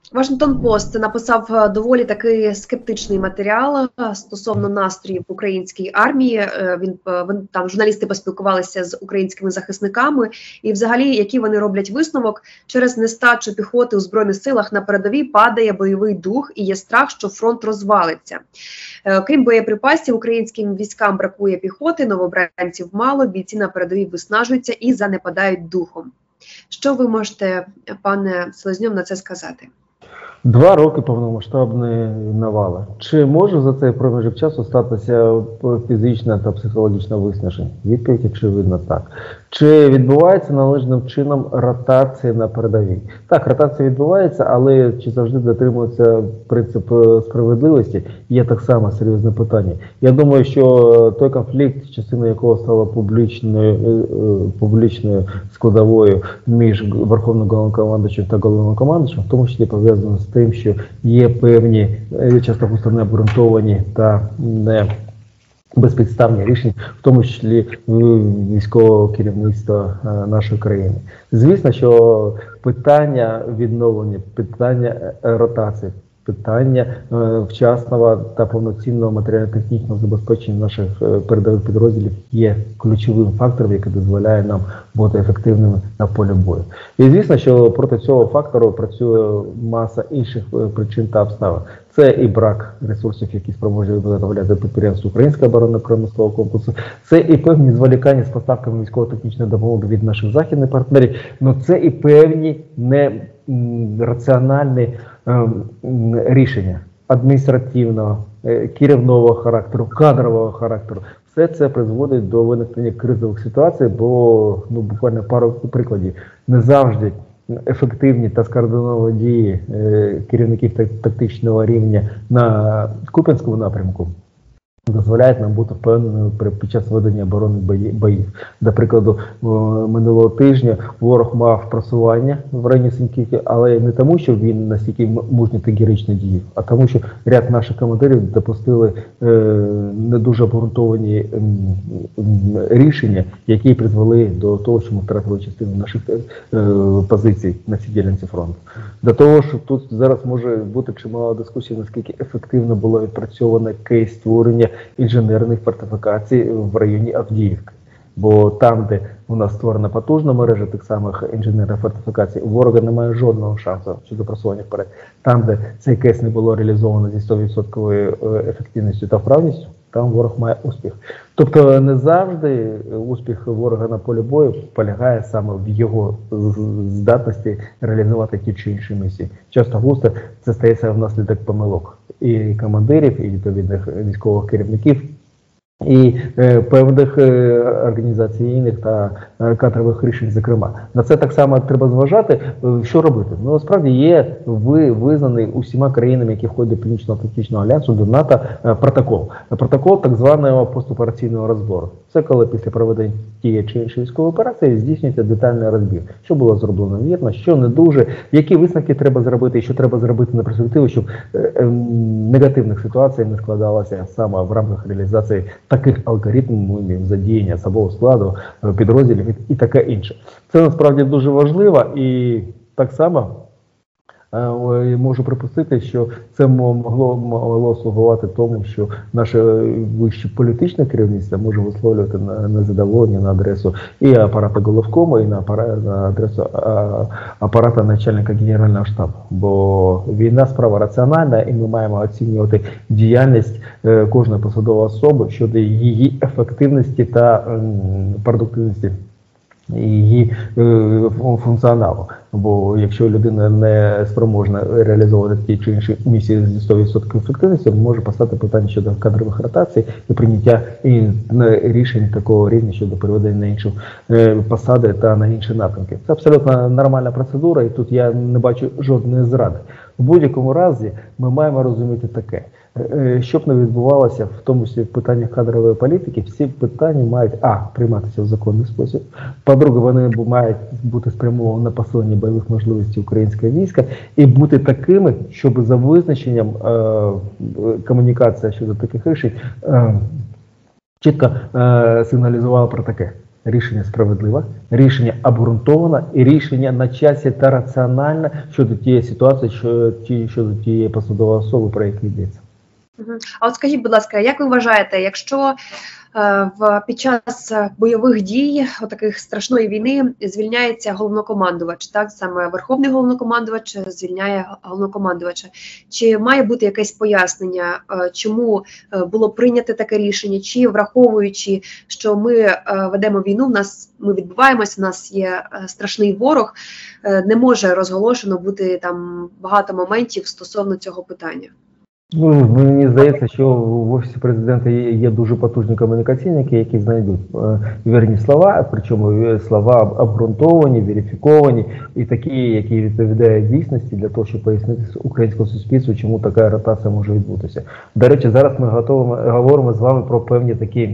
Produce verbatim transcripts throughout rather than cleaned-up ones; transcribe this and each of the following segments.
Вашингтон-Пост написав доволі такий скептичний матеріал стосовно настроїв в українській армії. Він, він там журналісти поспілкувалися з українськими захисниками, і взагалі, які вони роблять висновок: через нестачу піхоти у збройних силах на передовій падає бойовий дух і є страх, що фронт розвалиться. Крім боєприпасів, українським військам бракує піхоти, новобранців мало, бійці на передовій виснажуються і занепадають духом. Що ви можете, пане Селезньов, на це сказати? Два роки повномасштабної навали. Чи може за цей проміжок часу статися фізичне та психологічне виснаження? Відповідь очевидно так. Чи відбувається належним чином ротація на передовій? Так, ротація відбувається, але чи завжди дотримується принцип справедливості? Є так само серйозне питання. Я думаю, що той конфлікт, частиною якого стала публічною, публічною складовою між Верховним Головнокомандуючим та Головнокомандуючим, в тому числі пов'язано з тим, що є певні, часто густо не обґрунтовані та не безпідставні рішення, в тому числі військового керівництва нашої країни. Звісно, що питання відновлення, питання ротації, питання вчасного та повноцінного матеріально-технічного забезпечення наших передових підрозділів є ключовим фактором, який дозволяє нам бути ефективними на полі бою. І звісно, що проти цього фактору працює маса інших причин та обставин. Це і брак ресурсів, які спроможні виготовляти підприємства українського оборонно-промислового комплексу, це і певні зволікання з поставками військово-технічної допомоги від наших західних партнерів, ну це і певні нераціональні е, рішення адміністративного, е, керівного характеру, кадрового характеру. Все це призводить до виникнення кризових ситуацій, бо ну, буквально пару прикладів. Не завжди ефективні та скоординовані дії е, керівників тактичного рівня на Куп'янському напрямку дозволяють нам бути впевненими під час ведення оборонних боїв. До прикладу, минулого тижня ворог мав просування в районі Синьківки, але не тому, що він настільки мужньо та героїчно діяв, а тому, що ряд наших командирів допустили е, не дуже обґрунтовані е, рішення, які призвели до того, що ми втратили частину наших е, позицій на цій ділянці фронту. До того, що тут зараз може бути чимало дискусій, наскільки ефективно було відпрацьовано кейс створення інженерних фортифікацій в районі Авдіївки. Бо там, де у нас створена потужна мережа тих самих інженерних фортифікацій, у ворога немає жодного шансу щодо просування вперед. Там, де цей кейс не було реалізовано зі сто відсотків ефективністю та вправністю, там ворог має успіх. Тобто не завжди успіх ворога на полі бою полягає саме в його здатності реалізувати ті чи інші місії. Часто густо це стається внаслідок помилок і командирів, і відповідних військових керівників, і е, певних е, організаційних та е, кадрових рішень, зокрема. На це так само треба зважати. Е, що робити? Ну, насправді є ви, визнаний усіма країнами, які входять до Північно-Атлантичного альянсу, до НАТО, е, протокол. Протокол так званого постопераційного розбору. Це коли після проведення тієї чи іншої військової операції здійснюється детальний розбір. Що було зроблено вірно, що не дуже, які висновки треба зробити, і що треба зробити на перспективу, щоб е, е, негативних ситуацій не складалося саме в рамках реалізації таких алгоритмів задіяння особового складу, підрозділів і таке інше. Це насправді дуже важливо, і так само е, можу припустити, що це могло, могло слугувати тому, що наше вище політичне керівництво може висловлювати незадоволення на адресу і апарату Головкому, і на, апарат, на адресу а, апарату начальника Генерального штабу. Бо війна справа раціональна, і ми маємо оцінювати діяльність е, кожної посадової особи щодо її ефективності та м, продуктивності, її е, функціоналу. Бо якщо людина не спроможна реалізовувати ті чи інші місії зі сто відсотків ефективності, може постати питання щодо кадрових ротацій і прийняття і рішень такого рівня щодо переведення на інші е, посади та на інші напрямки. Це абсолютно нормальна процедура, і тут я не бачу жодної зради. В будь-якому разі ми маємо розуміти таке. Щоб не відбувалося, в тому числі в питаннях кадрової політики, всі питання мають а. прийматися в законний спосіб, по-друге, вони мають бути спрямовані на посилення бойових можливостей українського війська і бути такими, щоб за визначенням е, комунікація щодо таких рішень е, чітко е, сигналізувала про таке. Рішення справедливе, рішення обґрунтоване і рішення на часі та раціональне щодо тієї ситуації, що, ті, щодо тієї посадової особи, про яку йдеться. А от скажіть, будь ласка, як ви вважаєте, якщо е, в, під час бойових дій, отаких страшної війни, звільняється головнокомандувач, так, саме Верховний головнокомандувач звільняє головнокомандувача, чи має бути якесь пояснення, е, чому е, було прийнято таке рішення, чи враховуючи, що ми е, ведемо війну, в нас, ми відбуваємося, в нас є е, страшний ворог, е, не може розголошено бути там багато моментів стосовно цього питання? Ну, мені здається, що в Офісі Президента є, є дуже потужні комунікаційники, які знайдуть е, вірні слова, причому слова обґрунтовані, верифіковані і такі, які відповідають дійсності для того, щоб пояснити українському суспільству, чому така ротація може відбутися. До речі, зараз ми готовимо, говоримо з вами про певні такі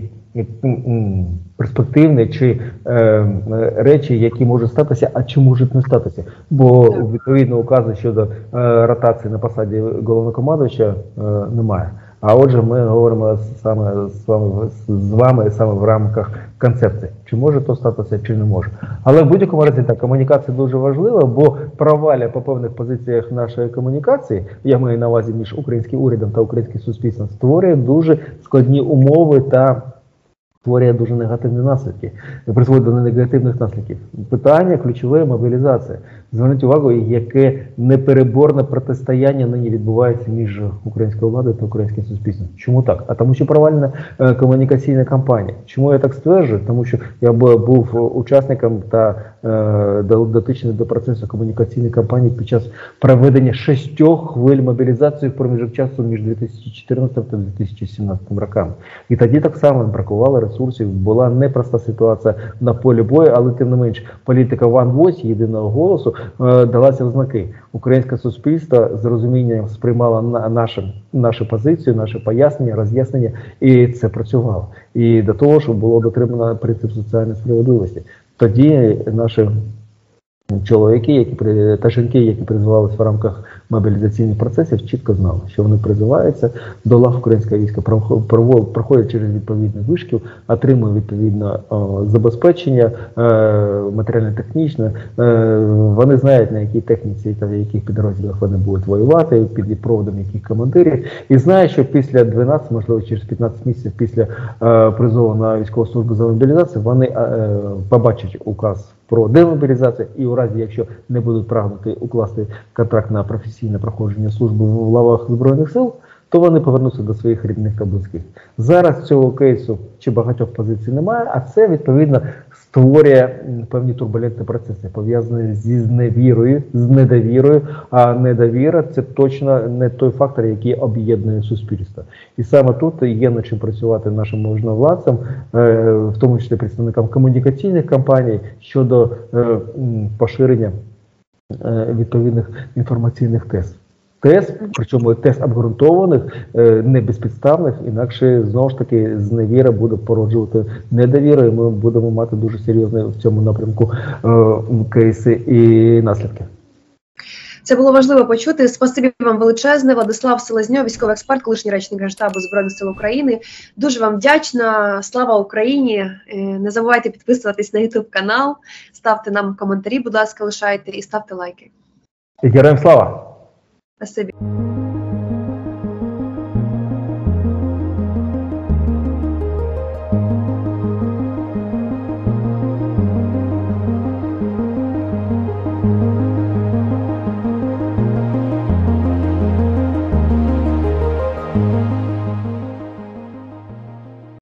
перспективні чи е, речі, які можуть статися, а чи можуть не статися. Бо відповідно указу щодо е, ротації на посаді головнокомандувача е, немає. А отже, ми говоримо саме з вами, з вами саме в рамках концепції. Чи може то статися, чи не може. Але в будь-якому разі так, комунікація дуже важлива, бо проваля по певних позиціях нашої комунікації, я маю на увазі між українським урядом та українським суспільством, створює дуже складні умови та створює дуже негативні наслідки, призводить до негативних наслідків. Питання ключове – мобілізація. Зверніть увагу, яке непереборне протистояння нині відбувається між українською владою та українським суспільством. Чому так? А тому що провальна е, комунікаційна кампанія. Чому я так стверджую? Тому що я був учасником та е, дотичний до процесу комунікаційної кампанії під час проведення шістьох хвиль мобілізації в проміжок часу між дві тисячі чотирнадцятим та дві тисячі сімнадцятим роками. І тоді так само бракувало ресурсів, була непроста ситуація на полі бою, але тим не менш політика One Voice, єдиного голосу, е, далася в знаки. Українське суспільство з розумінням сприймало на, нашу, нашу позицію, наше пояснення, роз'яснення, і це працювало. І до того, щоб було дотримано принцип соціальної справедливості. Тоді наші чоловіки, які та жінки, які призивалися в рамках мобілізаційних процесів, чітко знали, що вони призиваються до лав українського війська, проходять через відповідний вишкіл, отримують відповідне забезпечення матеріально-технічне. Вони знають, на якій техніці та в яких підрозділах вони будуть воювати, під проводом яких командирів, і знають, що після дванадцяти, можливо через п'ятнадцять місяців після призову на військову службу за мобілізацію, вони побачать указ про демобілізацію, і у разі, якщо не будуть прагнути укласти контракт на професійне проходження служби в лавах Збройних сил, то вони повернуться до своїх рідних та близьких. Зараз цього кейсу чи багатьох позицій немає, а це, відповідно, створює певні турбулентні процеси, пов'язані зі зневірою, з недовірою, а недовіра – це точно не той фактор, який об'єднує суспільство. І саме тут є над чим працювати нашим можновладцям, в тому числі представникам комунікаційних компаній, щодо поширення відповідних інформаційних тез. Тез, причому тез обґрунтованих, не безпідставних, інакше, знову ж таки, зневіра буде породжувати недовіру, і ми будемо мати дуже серйозні в цьому напрямку кейси і наслідки. Це було важливо почути. Спасибі вам величезне. Владислав Селезньов, військовий експерт, колишній речник Генштабу Збройних сил України. Дуже вам вдячна. Слава Україні. Не забувайте підписуватись на ютуб канал, ставте нам коментарі, будь ласка, лишайте і ставте лайки. І героям слава! Спасибі.